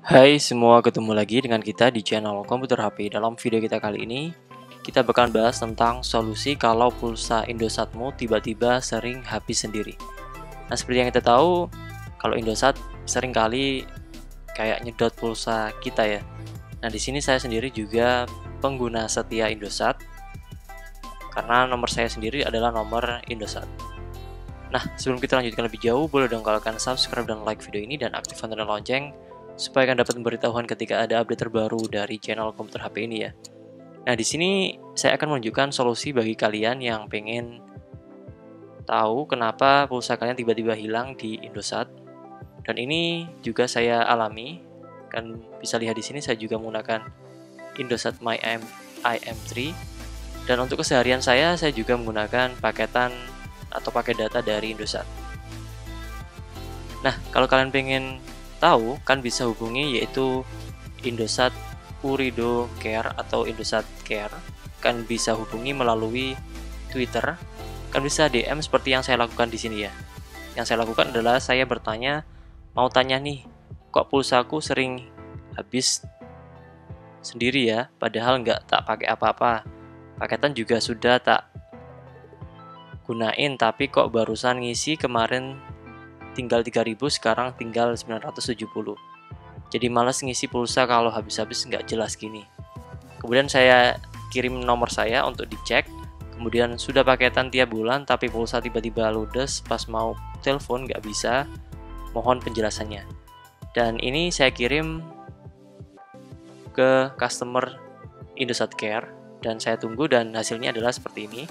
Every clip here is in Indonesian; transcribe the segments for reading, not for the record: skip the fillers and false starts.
Hai semua, ketemu lagi dengan kita di channel Komputer HP. Dalam video kita kali ini, kita bakalan bahas tentang solusi kalau pulsa Indosatmu tiba-tiba sering habis sendiri. Nah, seperti yang kita tahu, kalau Indosat sering kali kayak nyedot pulsa kita ya. Nah, di sini saya sendiri juga pengguna setia Indosat, karena nomor saya sendiri adalah nomor Indosat. Nah, sebelum kita lanjutkan lebih jauh, boleh dong kalian subscribe dan like video ini dan aktifkan tanda lonceng supaya kalian dapat memberitahuan ketika ada update terbaru dari channel Komputer HP ini ya. Nah, di sini saya akan menunjukkan solusi bagi kalian yang pengen tahu kenapa pulsa kalian tiba-tiba hilang di Indosat. Dan ini juga saya alami. Kan bisa lihat di sini saya juga menggunakan Indosat My IM3. Dan untuk keseharian saya juga menggunakan paketan atau paket data dari Indosat. Nah, kalau kalian pengen tahu kan bisa hubungi yaitu Indosat Urido Care atau Indosat Care, kan bisa hubungi melalui Twitter, kan bisa DM seperti yang saya lakukan di sini ya. Yang saya lakukan adalah saya bertanya, mau tanya nih, kok pulsaku sering habis sendiri ya, padahal nggak tak pakai apa-apa, paketan juga sudah tak gunain, tapi kok barusan ngisi kemarin tinggal 3000, sekarang tinggal 970. Jadi males ngisi pulsa kalau habis-habis nggak jelas gini. Kemudian saya kirim nomor saya untuk dicek. Kemudian sudah paketan tiap bulan tapi pulsa tiba-tiba ludes pas mau telepon nggak bisa. Mohon penjelasannya. Dan ini saya kirim ke customer Indosat Care dan saya tunggu dan hasilnya adalah seperti ini.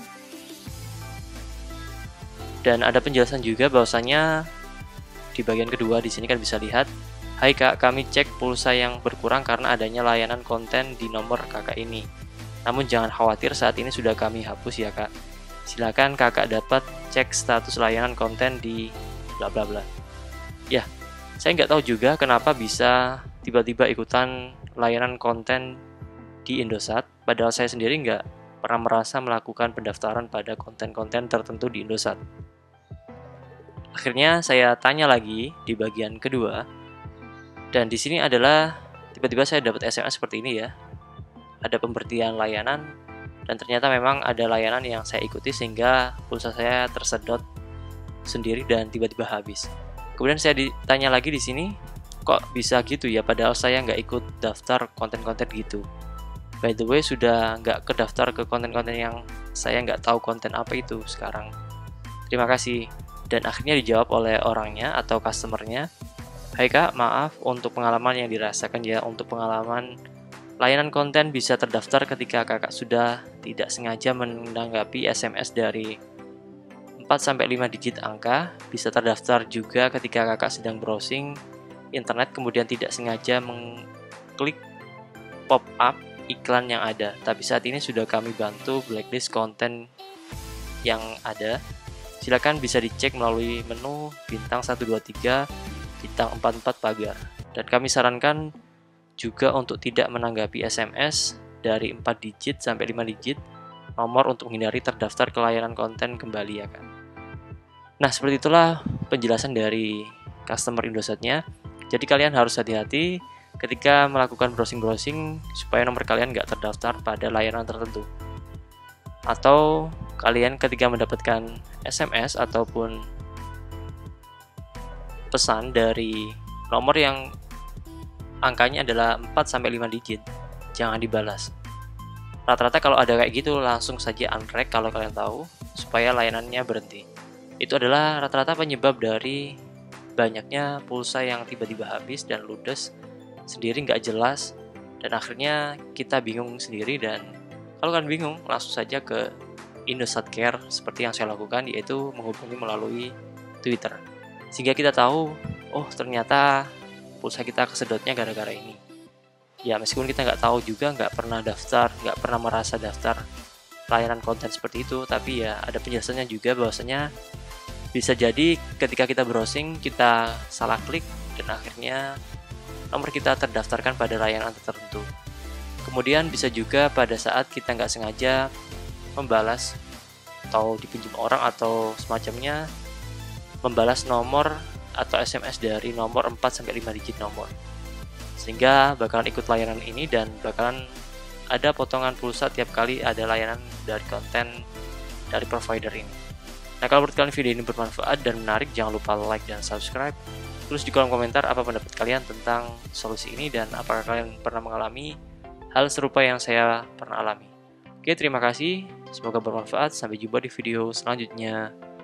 Dan ada penjelasan juga bahwasanya di bagian kedua di sini kan bisa lihat, "Hai Kak, kami cek pulsa yang berkurang karena adanya layanan konten di nomor Kakak ini. Namun jangan khawatir, saat ini sudah kami hapus ya Kak. Silakan Kakak dapat cek status layanan konten di bla bla bla." Ya, saya nggak tahu juga kenapa bisa tiba-tiba ikutan layanan konten di Indosat, padahal saya sendiri nggak pernah merasa melakukan pendaftaran pada konten-konten tertentu di Indosat. Akhirnya saya tanya lagi di bagian kedua, dan di sini adalah tiba-tiba saya dapat SMS seperti ini ya. Ada pemberhentian layanan dan ternyata memang ada layanan yang saya ikuti sehingga pulsa saya tersedot sendiri dan tiba-tiba habis. Kemudian saya ditanya lagi di sini, kok bisa gitu ya padahal saya nggak ikut daftar konten-konten gitu. By the way, sudah nggak kedaftar ke konten-konten yang saya nggak tahu konten apa itu sekarang. Terima kasih. Dan akhirnya dijawab oleh orangnya atau customernya, "Hai Kak, maaf untuk pengalaman yang dirasakan ya. Untuk pengalaman layanan konten bisa terdaftar ketika Kakak sudah tidak sengaja menanggapi SMS dari 4-5 digit angka. Bisa terdaftar juga ketika Kakak sedang browsing internet kemudian tidak sengaja mengklik pop-up iklan yang ada. Tapi saat ini sudah kami bantu blacklist konten yang ada. Silakan bisa dicek melalui menu bintang 123, bintang 44 pagar. Dan kami sarankan juga untuk tidak menanggapi SMS dari 4 digit sampai 5 digit nomor untuk menghindari terdaftar ke layanan konten kembali ya kan." Nah, seperti itulah penjelasan dari customer Indosatnya. Jadi kalian harus hati-hati ketika melakukan browsing-browsing supaya nomor kalian nggak terdaftar pada layanan tertentu. Atau kalian ketika mendapatkan SMS ataupun pesan dari nomor yang angkanya adalah 4-5 digit, jangan dibalas. Rata-rata kalau ada kayak gitu langsung saja unreq kalau kalian tahu, supaya layanannya berhenti. Itu adalah rata-rata penyebab dari banyaknya pulsa yang tiba-tiba habis dan ludes sendiri nggak jelas, dan akhirnya kita bingung sendiri. Dan kalau kalian bingung, langsung saja ke Indosat Care seperti yang saya lakukan, yaitu menghubungi melalui Twitter. Sehingga kita tahu, oh ternyata pulsa kita kesedotnya gara-gara ini. Ya meskipun kita nggak tahu juga, nggak pernah daftar, nggak pernah merasa daftar layanan konten seperti itu, tapi ya ada penjelasannya juga bahwasanya bisa jadi ketika kita browsing, kita salah klik, dan akhirnya nomor kita terdaftarkan pada layanan tertentu. Kemudian bisa juga pada saat kita nggak sengaja membalas atau dipinjam orang atau semacamnya, membalas nomor atau SMS dari nomor 4-5 digit nomor. sehingga bakalan ikut layanan ini dan bakalan ada potongan pulsa tiap kali ada layanan dari konten dari provider ini. Nah, kalau menurut kalian video ini bermanfaat dan menarik, jangan lupa like dan subscribe. Tulis di kolom komentar apa pendapat kalian tentang solusi ini dan apakah kalian pernah mengalami hal serupa yang saya pernah alami. Oke, terima kasih. Semoga bermanfaat. Sampai jumpa di video selanjutnya.